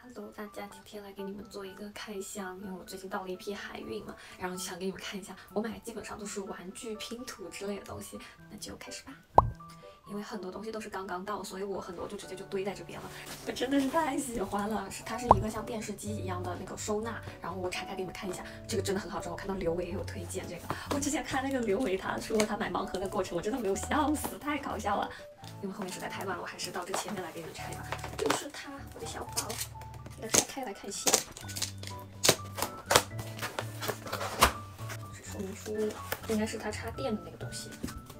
Hello，大家，今天来给你们做一个开箱，因为我最近到了一批海运嘛，然后就想给你们看一下，我买基本上都是玩具、拼图之类的东西，那就开始吧。因为很多东西都是刚刚到，所以我很多就直接就堆在这边了。我真的是太喜欢了，它是一个像电视机一样的那个收纳，然后我拆开给你们看一下，这个真的很好用。我看到刘维也有推荐这个，我之前看那个刘维他说他买盲盒的过程，我真的没有笑死，太搞笑了。因为后面实在太乱了，我还是到这前面来给你们拆吧。就是它，我的小宝，给它拆开来看一下。是说明书，应该是它插电的那个东西。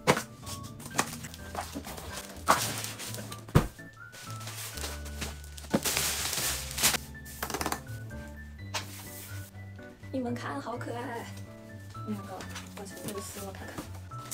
你们看，好可爱！那个，我从这个撕了看看。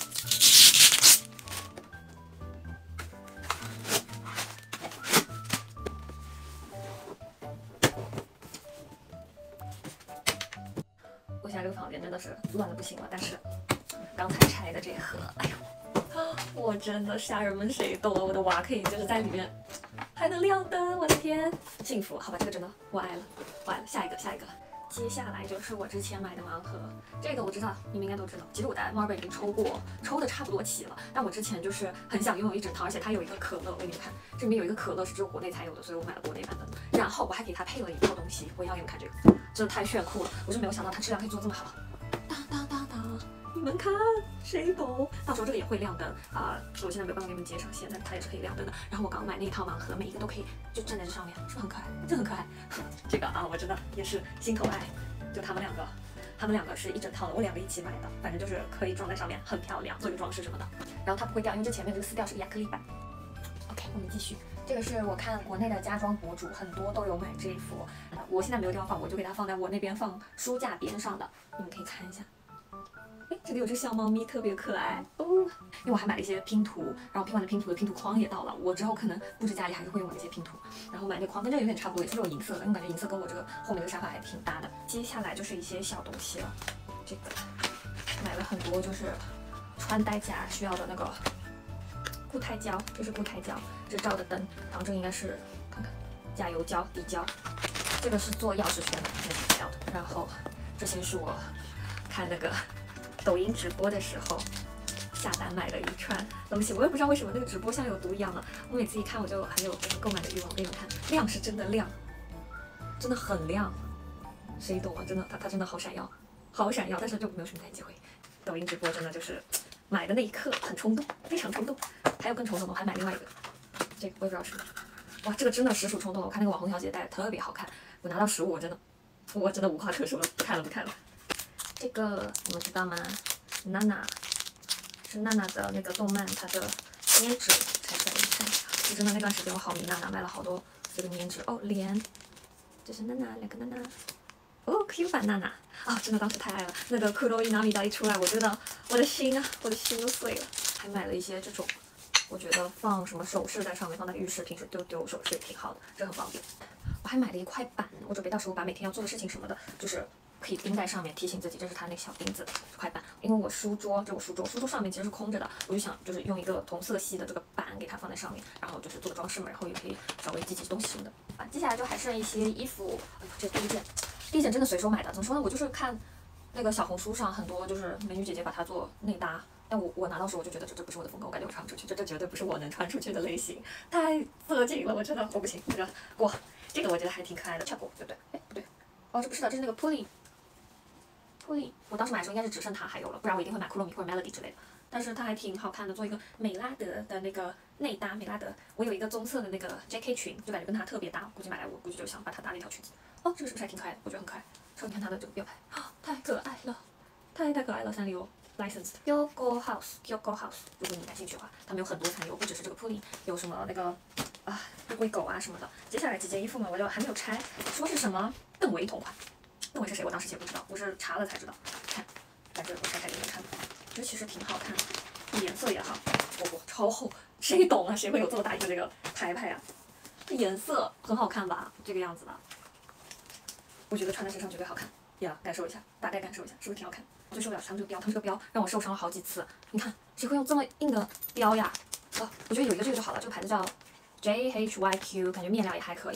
我现在这个房间真的是乱的不行了，但是刚才拆的这盒，哎呦，我真的家人们谁懂啊？我的娃可以就是在里面还能亮灯，我的天，幸福！好吧，这个真的我爱了，我爱了。下一个。接下来就是我之前买的盲盒，这个我知道你们应该都知道。其实我在墨尔本已经抽过，抽的差不多齐了。但我之前就是很想拥有一整套，而且它有一个可乐，我给你们看，这里面有一个可乐是只有国内才有的，所以我买了国内版的。然后我还给它配了一套东西，我要给你们看这个，真的太炫酷了！我是没有想到它质量可以做这么好。当，你们看，谁懂？到时候这个也会亮灯啊、我现在没办法给你们接上线，但它也是可以亮灯的。然后我刚买那一套盲盒，每一个都可以就站在这上面，是不是很可爱？这很可爱。这个啊，我真的也是心头爱。就他们两个是一整套的，我两个一起买的，反正就是可以装在上面，很漂亮，做一个装饰什么的。然后它不会掉，因为这前面这个撕掉是个亚克力板。OK， 我们继续。这个是我看国内的家装博主很多都有买这一幅，我现在没有地方放，我就给它放在我那边放书架边上的，你们可以看一下。哎，这里有只小猫咪，特别可爱哦。因为我还买了一些拼图，然后拼完的拼图的拼图框也到了，我之后可能布置家里还是会用这些拼图。然后买那框跟这个有点差不多，也是这种银色的，因为感觉银色跟我这个后面这个沙发还挺搭的。接下来就是一些小东西了，这个买了很多就是穿戴甲需要的那个固态胶，这是固态胶，这照的灯，然后这应该是看看加油胶、底胶，这个是做钥匙圈的，这是底胶的。然后这些是我看那个抖音直播的时候下单买的一串东西，我也不知道为什么那个直播像有毒一样的，我每次一看我就很有这个购买的欲望。给你们看，亮是真的亮，真的很亮，谁懂啊？真的，它真的好闪耀，好闪耀，但是就没有什么太机会。抖音直播真的就是买的那一刻很冲动，非常冲动。还有更冲动的，我还买另外一个，这个我也不知道是什么。哇，这个真的实属冲动了。我看那个网红小姐戴的特别好看，我拿到实物我真的无话可说了，不看了。这个你们知道吗？娜娜是娜娜的那个动漫，它的粘纸拆出来给你看。就真的那段时间我好迷娜娜，买了好多这个粘纸哦，莲，这是娜娜，两个娜娜。哦 ，Q 版娜娜啊，真的当时太爱了。那个库洛伊娜米达一出来，我觉得我的心都碎了。还买了一些这种，我觉得放什么首饰在上面，放在浴室，平时丢首饰也挺好的，这很方便。我还买了一块板，我准备到时候把每天要做的事情什么的，就是可以钉在上面，提醒自己。这是它那个小钉子，这块板。因为我书桌上面其实是空着的，我就想就是用一个同色系的这个板给它放在上面，然后就是做个装饰嘛，然后也可以稍微记东西什么的。啊，接下来就还剩一些衣服。哎呦，这第一件真的随手买的，怎么说呢？我就是看那个小红书上很多就是美女姐姐把它做内搭。但我拿到时我就觉得这不是我的风格，我感觉我穿不出去，这绝对不是我能穿出去的类型，太色情了，我真的我不行，这个过。这个我觉得还挺可爱的，恰过对不对？哎，不对，哦，这不是的，这是那个 Pulling，我当时买的时候应该是只剩它还有了，不然我一定会买库洛米或者 Melody 之类的。但是它还挺好看的，做一个美拉德的那个内搭。美拉德，我有一个棕色的那个 JK 裙，就感觉跟它特别搭，估计买来我估计就想把它搭那条裙子。哦，这个是不是还挺可爱的？我觉得很可爱。说你看它的这个标牌，啊，太可爱了，太可爱了，三丽鸥。Licensed Kyogo House，如果你感兴趣的话，他们有很多餐油，不只是这个 Pulling，有什么那个啊乌龟狗啊什么的。接下来几件衣服嘛，我就还没有拆，说是什么邓为同款。邓为是谁？我当时也不知道，我是查了才知道。看，反正我拆开给你们看，这其实挺好看的，颜色也好，超厚，谁懂啊？谁会有这么大一个这个牌啊？这颜色很好看吧？这个样子的，我觉得穿在身上绝对好看。呀，感受一下，大概感受一下，是不是挺好看？最受不了他们这个标让我受伤了好几次。你看，谁会用这么硬的标呀？我觉得有一个这个就好了，这个牌子叫 JHYQ， 感觉面料也还可以。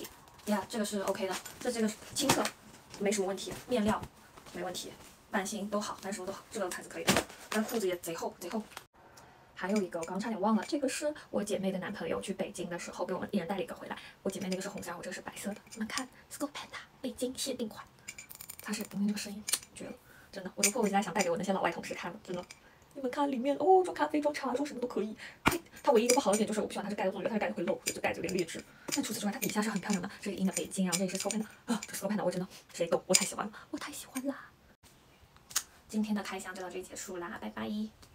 呀，这个是 OK 的，这个轻色没什么问题，面料没问题，版型都好，版什么都好，这个牌子可以的。但裤子也贼厚贼厚。还有一个我刚差点忘了，这个是我姐妹的男朋友去北京的时候给我们一人带了一个回来。我姐妹那个是红色，我这个是白色的。你们看 ，Scope Panda 北京限定款，它是那个声音绝了，真的，我都迫不及待想带给我那些老外同事看了，真的。你们看里面哦，装咖啡、装茶、装什么都可以。它唯一一个不好的点就是我不喜欢它是盖的做，它是盖的会漏，这盖子有点劣质。但除此之外，它底下是很漂亮的，这里印的北京，然后这里是 Scope Panda 啊，这 Scope Panda 我真的谁懂，我太喜欢了，我太喜欢啦。今天的开箱就到这里结束啦，拜拜。